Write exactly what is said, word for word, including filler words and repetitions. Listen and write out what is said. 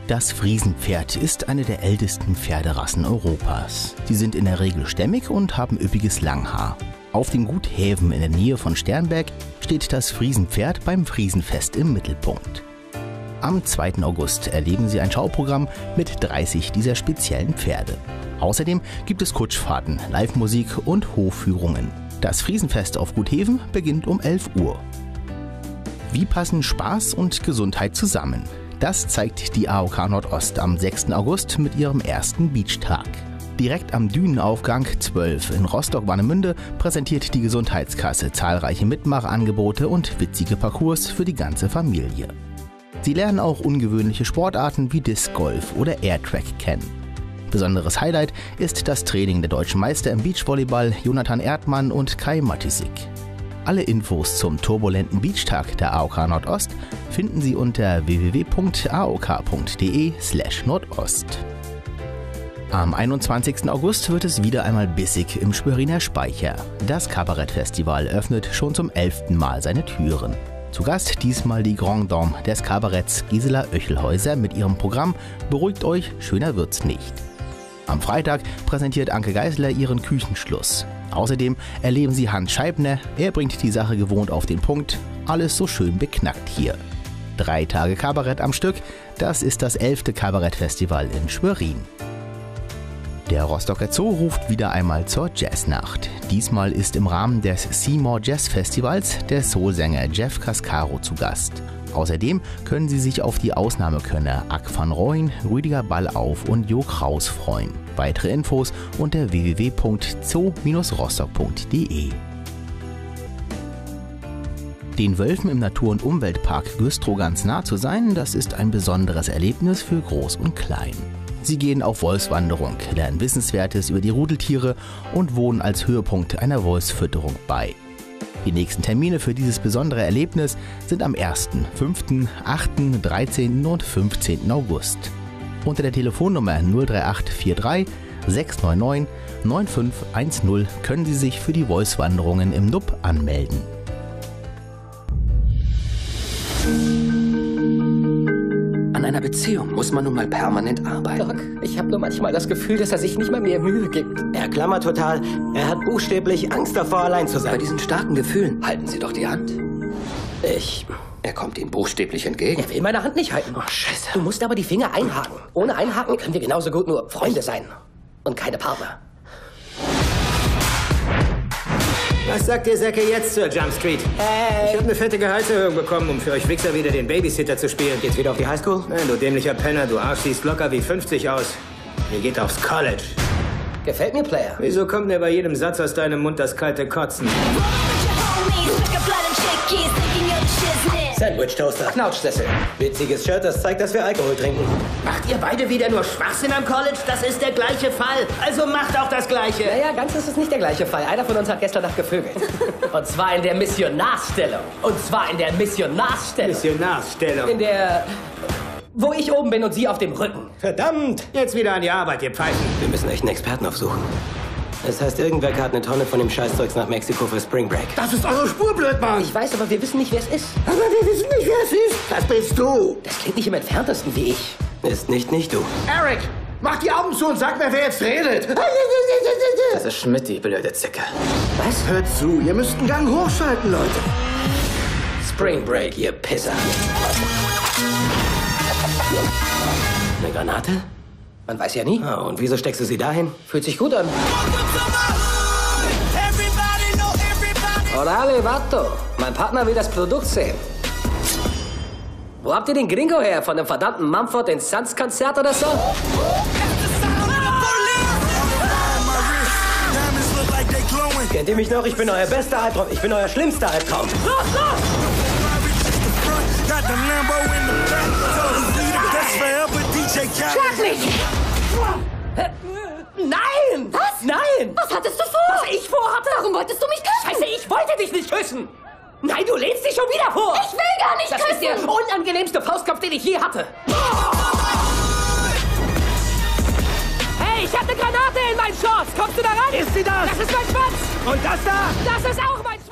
Das Friesenpferd ist eine der ältesten Pferderassen Europas. Sie sind in der Regel stämmig und haben üppiges Langhaar. Auf dem Gut Häven in der Nähe von Sternberg steht das Friesenpferd beim Friesenfest im Mittelpunkt. Am zweiten August erleben Sie ein Schauprogramm mit dreißig dieser speziellen Pferde. Außerdem gibt es Kutschfahrten, Live-Musik und Hofführungen. Das Friesenfest auf Gut Häven beginnt um elf Uhr. Wie passen Spaß und Gesundheit zusammen? Das zeigt die A O K Nordost am sechsten August mit ihrem ersten Beachtag. Direkt am Dünenaufgang zwölf in Rostock-Warnemünde präsentiert die Gesundheitskasse zahlreiche Mitmachangebote und witzige Parcours für die ganze Familie. Sie lernen auch ungewöhnliche Sportarten wie Disc Golf oder Airtrack kennen. Besonderes Highlight ist das Training der deutschen Meister im Beachvolleyball Jonathan Erdmann und Kai Matisik. Alle Infos zum turbulenten Beachtag der A O K Nordost finden Sie unter w w w punkt a o k punkt d e slash nordost. Am einundzwanzigsten August wird es wieder einmal bissig im Schweriner Speicher. Das Kabarettfestival öffnet schon zum elften Mal seine Türen. Zu Gast diesmal die Grande Dame des Kabaretts Gisela Oechelhäuser mit ihrem Programm Beruhigt euch, schöner wird's nicht. Am Freitag präsentiert Anke Geisler ihren Küchenschluss. Außerdem erleben Sie Hans Scheibner, er bringt die Sache gewohnt auf den Punkt. Alles so schön beknackt hier. Drei Tage Kabarett am Stück, das ist das elfte Kabarettfestival in Schwerin. Der Rostocker Zoo ruft wieder einmal zur Jazznacht. Diesmal ist im Rahmen des Seymour Jazz Festivals der Soulsänger Jeff Cascaro zu Gast. Außerdem können Sie sich auf die Ausnahmekönner Ack van Rooyen, Rüdiger Ballauf und Jo Kraus freuen. Weitere Infos unter w w w punkt zoo Bindestrich rostock punkt d e. Den Wölfen im Natur- und Umweltpark Güstrow ganz nah zu sein, das ist ein besonderes Erlebnis für Groß und Klein. Sie gehen auf Wolfswanderung, lernen Wissenswertes über die Rudeltiere und wohnen als Höhepunkt einer Wolfsfütterung bei. Die nächsten Termine für dieses besondere Erlebnis sind am ersten, fünften, achten, dreizehnten und fünfzehnten August. Unter der Telefonnummer null drei acht vier drei sechs neun neun neun fünf eins null können Sie sich für die Wolfswanderungen im N U P anmelden. An einer Beziehung muss man nun mal permanent arbeiten. Doc, ich habe nur manchmal das Gefühl, dass er sich nicht mal mehr Mühe gibt. Er klammert total. Er hat buchstäblich Angst davor, allein zu Bei sein. diesen starken Gefühlen halten Sie doch die Hand. Ich... Er kommt Ihnen buchstäblich entgegen. Er will meine Hand nicht halten. Oh, Scheiße. Du musst aber die Finger einhaken. Ohne Einhaken können wir genauso gut nur Freunde sein. Und keine Partner. Was sagt ihr Säcke jetzt zur Jump Street? Hey! Ich habe eine fette Gehaltserhöhung bekommen, um für euch Wichser wieder den Babysitter zu spielen. Geht's wieder auf die Highschool? Nein, du dämlicher Penner, du Arsch siehst locker wie fünfzig aus. Ihr geht aufs College. Gefällt mir, Player. Wieso kommt mir bei jedem Satz aus deinem Mund das kalte Kotzen? Sandwich-Toaster. Knautschsessel. Witziges Shirt, das zeigt, dass wir Alkohol trinken. Macht ihr beide wieder nur Schwachsinn am College? Das ist der gleiche Fall. Also macht auch das Gleiche. Naja, ganz ist es nicht der gleiche Fall. Einer von uns hat gestern Nacht gevögelt. Und zwar in der Missionarsstellung. Und zwar in der Missionarsstellung. Missionarsstellung. In der... Wo ich oben bin und sie auf dem Rücken. Verdammt! Jetzt wieder an die Arbeit, ihr Pfeifen. Wir müssen echt einen Experten aufsuchen. Das heißt, irgendwer karrt eine Tonne von dem Scheißzeugs nach Mexiko für Spring Break. Das ist eure Spur, Blödmann. Ich weiß, aber wir wissen nicht, wer es ist. Aber wir wissen nicht, wer es ist. Das bist du. Das klingt nicht im Entferntesten wie ich. Ist nicht nicht du. Eric, mach die Augen zu und sag mir, wer jetzt redet. Das ist Schmidt, die blöde Zicke. Was? Hört zu, ihr müsst einen Gang hochschalten, Leute. Spring Break, ihr Pisser. Eine Granate? Man weiß ja nie. Ah, und wieso steckst du sie dahin? Fühlt sich gut an. Orale, Vato. Mein Partner will das Produkt sehen. Wo habt ihr den Gringo her? Von dem verdammten Mumford and Sons Konzert oder so? Kennt ihr mich noch? Ich bin euer bester Albtraum. Ich bin euer schlimmster Albtraum. Los, los! Schlag mich! Nein! Was? Nein! Was hattest du vor? Was ich vorhatte? Warum wolltest du mich küssen? Scheiße, ich wollte dich nicht küssen! Nein, du lehnst dich schon wieder vor! Ich will gar nicht Das küssen! ist der unangenehmste Faustkampf, den ich je hatte! Hey, ich hab eine Granate in meinen Shorts! Kommst du da ran? Ist sie das? Das ist mein Schwanz! Und das da? Das ist auch mein Schwanz!